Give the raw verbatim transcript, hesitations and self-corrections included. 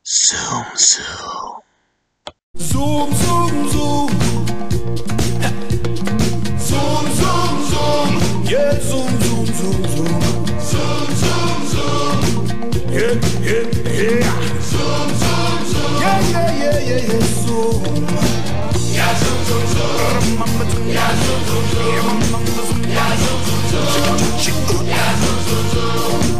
Zoom, zoom. Zoom, zoom, zoom. Zoom, zoom, zoom. Yeah, zoom, zoom, zoom, zoom. Zoom, zoom, zoom. Yeah, yeah, yeah. Zoom, zoom, zoom. Yeah, yeah, yeah, yeah, yeah. Zoom. Yeah, zoom, zoom, zoom. Yeah, zoom, zoom, zoom. Yeah, zoom, zoom, zoom. Yeah, zoom, zoom, zoom. Yeah, zoom, zoom, zoom.